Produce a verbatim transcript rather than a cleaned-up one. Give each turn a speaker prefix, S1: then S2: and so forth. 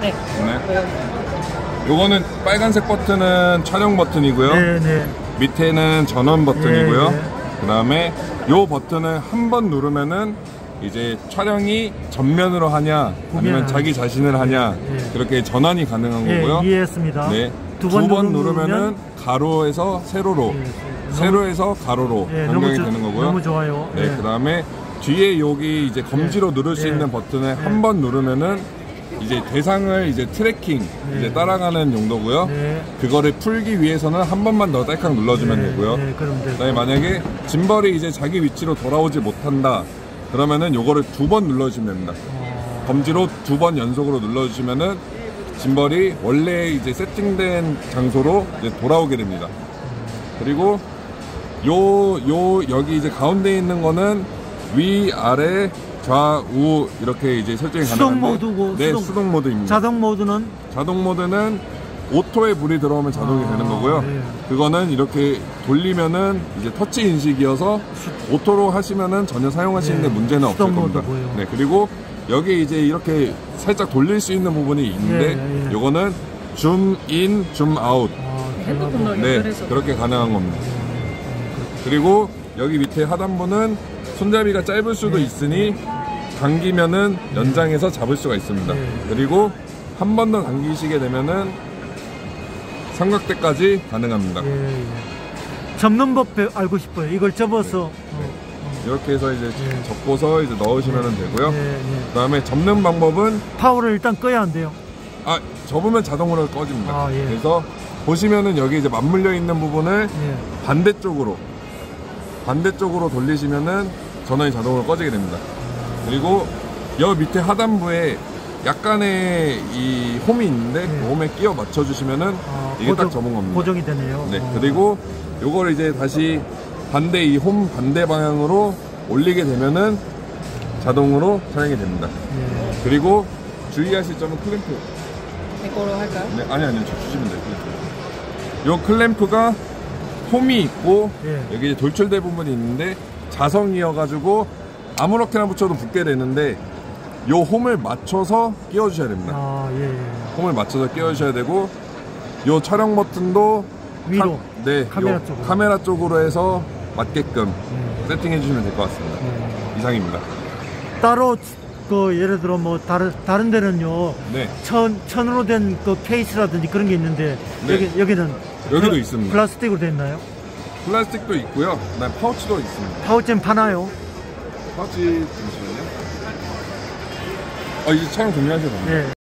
S1: 네.
S2: 네. 요거는 빨간색 버튼은 촬영 버튼이고요.
S3: 네, 네.
S2: 밑에는 전원 버튼이고요.
S3: 네, 네.
S2: 그 다음에 요 버튼을 한 번 누르면은 이제 촬영이 전면으로 하냐 아니면 자기 자신을 하냐
S3: 네.
S2: 그렇게 전환이 가능한
S3: 네,
S2: 거고요.
S3: 이해했습니다.
S2: 네.
S3: 두
S2: 두
S3: 번
S2: 번
S3: 누르면
S2: 누르면은 가로에서 세로로,
S3: 네,
S2: 세로에서 가로로
S3: 네,
S2: 변경이
S3: 너무
S2: 되는 거고요.
S3: 너무 좋아요.
S2: 네,
S3: 네.
S2: 그 다음에 뒤에 여기 이제 검지로
S3: 네.
S2: 누를 수
S3: 네.
S2: 있는 버튼을
S3: 네.
S2: 한 번 누르면은 이제 대상을 이제 트래킹,
S3: 네.
S2: 이제 따라가는 용도고요.
S3: 네.
S2: 그거를 풀기 위해서는 한 번만 더 딸깍 눌러주면
S3: 네,
S2: 되고요.
S3: 네, 그럼 되고.
S2: 그다음에 만약에 짐벌이 이제 자기 위치로 돌아오지 못한다. 그러면은 요거를 두 번 눌러주시면 됩니다.
S3: 어.
S2: 검지로 두 번 연속으로 눌러주시면은 짐벌이 원래 이제 세팅된 장소로 이제 돌아오게 됩니다. 그리고 요, 요, 여기 이제 가운데 있는 거는 위, 아래, 좌우 이렇게 이제 설정이
S3: 수동
S2: 가능한데
S3: 모드고
S2: 네,
S3: 수동,
S2: 수동 모드입니다.
S3: 자동 모드는
S2: 자동 모드는 오토에 불이 들어오면 자동이
S3: 아,
S2: 되는 거고요.
S3: 네.
S2: 그거는 이렇게 돌리면은 이제 터치 인식이어서 오토로 하시면은 전혀 사용하시는데
S3: 네.
S2: 문제는 없을
S3: 수동
S2: 겁니다.
S3: 모드고요.
S2: 네, 그리고 여기 이제 이렇게 살짝 돌릴 수 있는 부분이 있는데
S3: 네, 네.
S2: 요거는 줌 인, 줌 아웃.
S3: 아,
S1: 핸드폰으로
S2: 네,
S1: 연결해서
S2: 그렇게 가능한 겁니다. 그리고 여기 밑에 하단부는 손잡이가 짧을 수도
S3: 네.
S2: 있으니 당기면은 연장해서 잡을 수가 있습니다.
S3: 네.
S2: 그리고 한 번 더 당기시게 되면은 삼각대까지 가능합니다.
S3: 예, 예. 접는 법 배- 알고 싶어요. 이걸 접어서
S2: 네.
S3: 어,
S2: 이렇게 해서 이제
S3: 네.
S2: 접고서 이제 넣으시면 되고요.
S3: 예, 예.
S2: 그 다음에 접는 방법은
S3: 파워를 일단 꺼야 한대요.
S2: 아 접으면 자동으로 꺼집니다.
S3: 아, 예.
S2: 그래서 보시면은 여기 이제 맞물려 있는 부분을
S3: 예.
S2: 반대쪽으로 반대쪽으로 돌리시면은 전원이 자동으로 꺼지게 됩니다. 그리고 여 밑에 하단부에 약간의 이 홈이 있는데
S3: 네.
S2: 그 홈에 끼워 맞춰 주시면은
S3: 아,
S2: 이게
S3: 고정,
S2: 딱 접은 겁니다.
S3: 고정이 되네요.
S2: 네.
S3: 어.
S2: 그리고 요거를 이제 다시 반대 이 홈 반대 방향으로 올리게 되면은 자동으로 촬영이 됩니다.
S3: 예.
S2: 그리고 주의하실 점은 클램프.
S1: 이거로 할까요?
S2: 네, 아니 아니요. 저 주시면 돼요. 요 클램프가 홈이 있고
S3: 예.
S2: 여기 이제 돌출대 부분이 있는데 자성이어가지고 아무렇게나 붙여도 붙게 되는데 요 홈을 맞춰서 끼워 주셔야 됩니다.
S3: 아, 예, 예.
S2: 홈을 맞춰서 끼워 주셔야 되고 요 촬영 버튼도
S3: 위로.
S2: 카, 네,
S3: 카메라
S2: 요
S3: 쪽으로.
S2: 카메라 쪽으로 해서 맞게끔
S3: 예.
S2: 세팅해 주시면 될 것 같습니다.
S3: 예.
S2: 이상입니다.
S3: 따로 그 예를 들어 뭐 다른 다른 데는요.
S2: 네,
S3: 천 천으로 된 그 케이스라든지 그런 게 있는데
S2: 네.
S3: 여기 여기는
S2: 여기도
S3: 플라,
S2: 있습니다.
S3: 플라스틱으로 돼 있나요?
S2: 플라스틱도 있고요. 그다음 파우치도 있습니다.
S3: 파우치는 파나요?
S2: 파우치 잠시만요. 아 이제 촬영 종료하셔도 됩니다.
S3: 예.